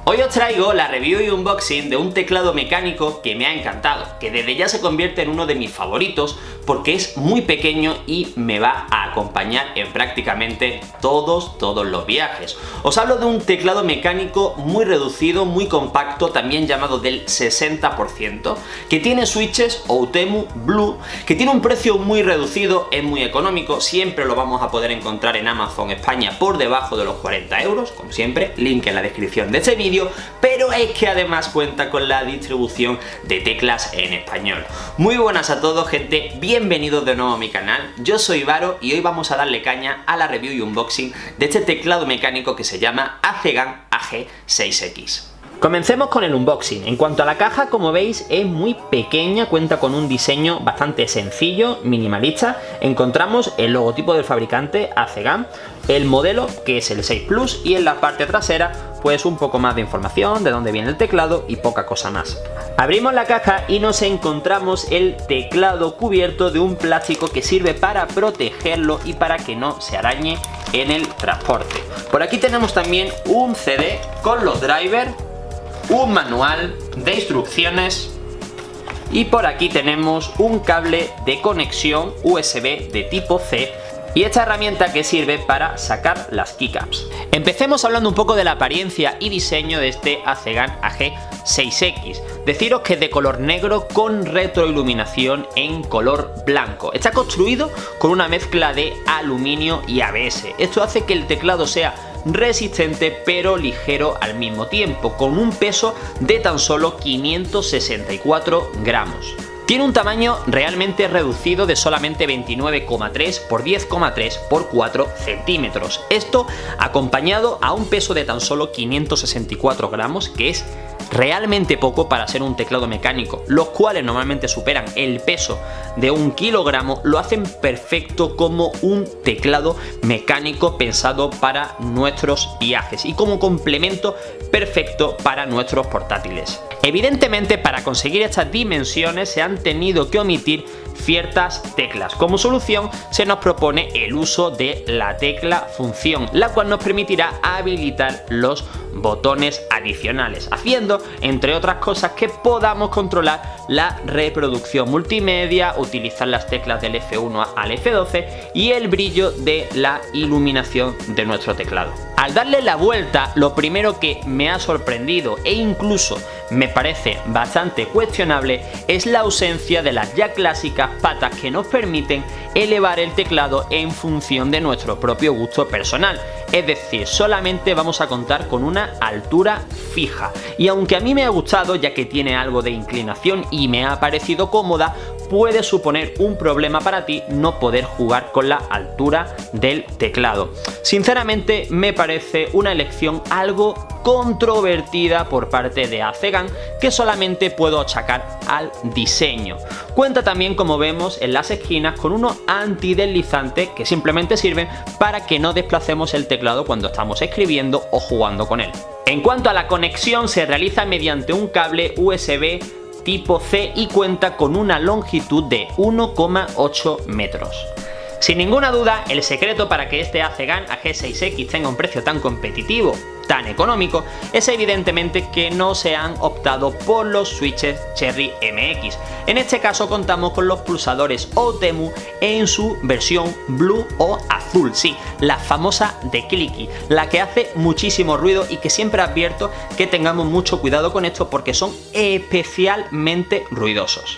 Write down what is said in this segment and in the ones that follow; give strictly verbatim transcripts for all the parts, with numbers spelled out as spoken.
Hoy os traigo la review y unboxing de un teclado mecánico que me ha encantado, que desde ya se convierte en uno de mis favoritos porque es muy pequeño y me va a acompañar en prácticamente todos, todos los viajes. Os hablo de un teclado mecánico muy reducido, muy compacto, también llamado del sesenta por ciento, que tiene switches OUTEMU Blue, que tiene un precio muy reducido, es muy económico, siempre lo vamos a poder encontrar en Amazon España por debajo de los cuarenta euros, como siempre, link en la descripción de este vídeo. Pero es que además cuenta con la distribución de teclas en español. Muy buenas a todos, gente, bienvenidos de nuevo a mi canal. Yo soy Varo y hoy vamos a darle caña a la review y unboxing de este teclado mecánico que se llama ACEGAN A G seis X. Comencemos con el unboxing. En cuanto a la caja, como veis, es muy pequeña, cuenta con un diseño bastante sencillo, minimalista. Encontramos el logotipo del fabricante ACEGAN, el modelo que es el seis Plus y en la parte trasera pues un poco más de información de dónde viene el teclado y poca cosa más. Abrimos la caja y nos encontramos el teclado cubierto de un plástico que sirve para protegerlo y para que no se arañe en el transporte. Por aquí tenemos también un C D con los drivers, un manual de instrucciones y por aquí tenemos un cable de conexión U S B de tipo C y esta herramienta que sirve para sacar las keycaps. Empecemos hablando un poco de la apariencia y diseño de este ACEGAN A G seis X. Deciros que es de color negro con retroiluminación en color blanco. Está construido con una mezcla de aluminio y A B S. Esto hace que el teclado sea resistente pero ligero al mismo tiempo, con un peso de tan solo quinientos sesenta y cuatro gramos. Tiene un tamaño realmente reducido de solamente veintinueve coma tres por diez coma tres por cuatro centímetros. Esto acompañado a un peso de tan solo quinientos sesenta y cuatro gramos, que es realmente poco para ser un teclado mecánico, los cuales normalmente superan el peso de un kilogramo, lo hacen perfecto como un teclado mecánico pensado para nuestros viajes y como complemento perfecto para nuestros portátiles. Evidentemente, para conseguir estas dimensiones se han tenido que omitir ciertas teclas. Como solución se nos propone el uso de la tecla función, la cual nos permitirá habilitar los botones adicionales, haciendo entre otras cosas que podamos controlar la reproducción multimedia, utilizar las teclas del F uno al F doce y el brillo de la iluminación de nuestro teclado. Al darle la vuelta, lo primero que me ha sorprendido e incluso me parece bastante cuestionable es la ausencia de las ya clásicas patas que nos permiten elevar el teclado en función de nuestro propio gusto personal. Es decir, solamente vamos a contar con una altura fija. Y aunque a mí me ha gustado, ya que tiene algo de inclinación y me ha parecido cómoda, puede suponer un problema para ti no poder jugar con la altura del teclado. Sinceramente me parece una elección algo controvertida por parte de ACEGAN, que solamente puedo achacar al diseño. Cuenta también, como vemos en las esquinas, con unos antideslizantes que simplemente sirven para que no desplacemos el teclado cuando estamos escribiendo o jugando con él. En cuanto a la conexión, se realiza mediante un cable U S B tipo C y cuenta con una longitud de uno coma ocho metros. Sin ninguna duda, el secreto para que este ACEGAN A G seis X tenga un precio tan competitivo, tan económico, es evidentemente que no se han optado por los switches Cherry M X. En este caso contamos con los pulsadores OUTEMU en su versión blue o azul, sí, la famosa de Clicky, la que hace muchísimo ruido y que siempre advierto que tengamos mucho cuidado con esto porque son especialmente ruidosos.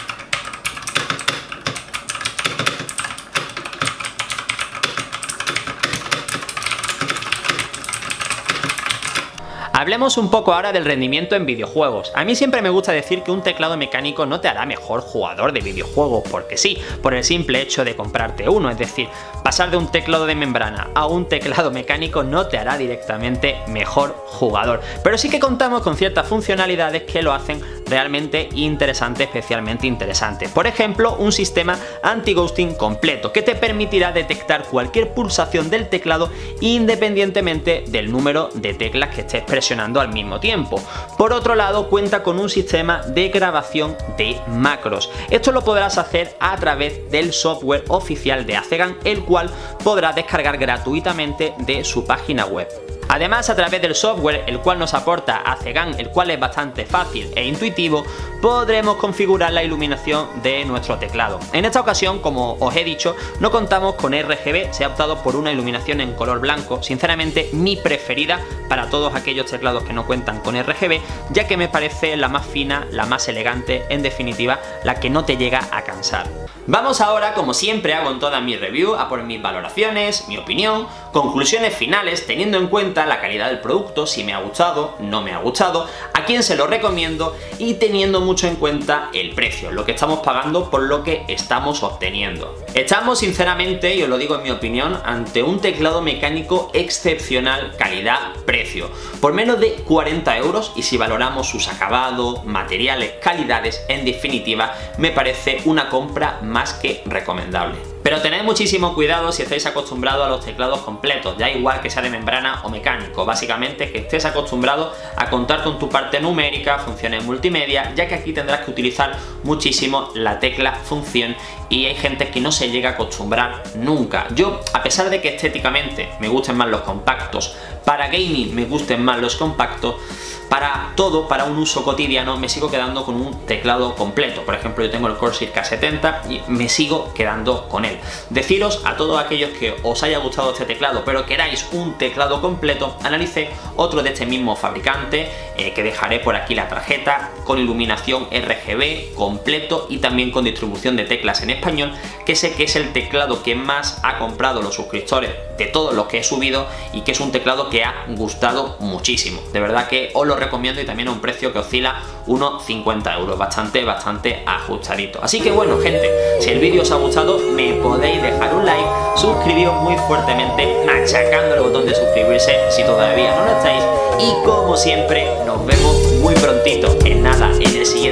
Hablemos un poco ahora del rendimiento en videojuegos. A mí siempre me gusta decir que un teclado mecánico no te hará mejor jugador de videojuegos, porque sí, por el simple hecho de comprarte uno, es decir, pasar de un teclado de membrana a un teclado mecánico no te hará directamente mejor jugador, pero sí que contamos con ciertas funcionalidades que lo hacen realmente interesante, especialmente interesante. Por ejemplo, un sistema anti-ghosting completo que te permitirá detectar cualquier pulsación del teclado independientemente del número de teclas que estés presionando al mismo tiempo. Por otro lado, cuenta con un sistema de grabación de macros. Esto lo podrás hacer a través del software oficial de ACEGAN, el cual podrás descargar gratuitamente de su página web. Además, a través del software, el cual nos aporta Acegan, el cual es bastante fácil e intuitivo, podremos configurar la iluminación de nuestro teclado. En esta ocasión, como os he dicho, no contamos con R G B, se ha optado por una iluminación en color blanco, sinceramente mi preferida para todos aquellos teclados que no cuentan con R G B, ya que me parece la más fina, la más elegante, en definitiva, la que no te llega a cansar. Vamos ahora, como siempre hago en todas mis reviews, a por mis valoraciones, mi opinión, conclusiones finales, teniendo en cuenta la calidad del producto, si me ha gustado, no me ha gustado, a quién se lo recomiendo y teniendo mucho en cuenta el precio, lo que estamos pagando por lo que estamos obteniendo. Estamos sinceramente, y os lo digo en mi opinión, ante un teclado mecánico excepcional calidad-precio, por menos de cuarenta euros, y si valoramos sus acabados, materiales, calidades, en definitiva, me parece una compra más que recomendable. Pero tened muchísimo cuidado si estáis acostumbrados a los teclados completos, ya igual que sea de membrana o mecánico, básicamente que estés acostumbrado a contar con tu parte numérica, funciones multimedia, ya que aquí tendrás que utilizar muchísimo la tecla función y hay gente que no se llega a acostumbrar nunca. Yo, a pesar de que estéticamente me gusten más los compactos, para gaming me gusten más los compactos, para todo, para un uso cotidiano, me sigo quedando con un teclado completo. Por ejemplo, yo tengo el Corsair K setenta y me sigo quedando con él. Deciros a todos aquellos que os haya gustado este teclado, pero queráis un teclado completo, analicé otro de este mismo fabricante, eh, que dejaré por aquí la tarjeta, con iluminación R G B completo y también con distribución de teclas en español, que sé que es el teclado que más ha comprado los suscriptores de todos los que he subido y que es un teclado que ha gustado muchísimo. De verdad que os lo recomiendo y también a un precio que oscila unos cincuenta euros, bastante, bastante ajustadito. Así que bueno, gente, si el vídeo os ha gustado, me podéis dejar un like, suscribiros muy fuertemente, machacando el botón de suscribirse si todavía no lo estáis, y como siempre, nos vemos muy prontito, en nada, en el siguiente